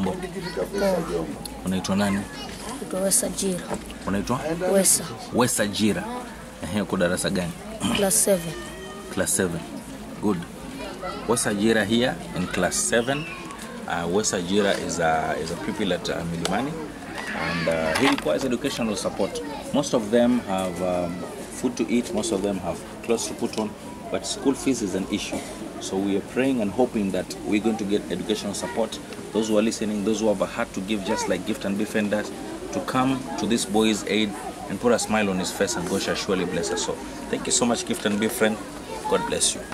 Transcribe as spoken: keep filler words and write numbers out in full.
Mambo? Unaitwa nani? Unaitwa Wesa Jira. Unaitwa? Wesa. Wesa Jira. Ehe, uko darasa gani? Class seven. Class seven. Good. Wesa Jira here in class seven. Uh, Wesa Jira is a is a pupil at uh, Milimani, and uh, he requires educational support. Most of them have um, food to eat. Most of them have clothes to put on, but school fees is an issue. So we are praying and hoping that we're going to get educational support. Those who are listening, those who have a heart to give, just like Gift and Befrienders, to come to this boy's aid and put a smile on his face, and God shall surely bless us all. Thank you so much, Gift and Befriend. God bless you.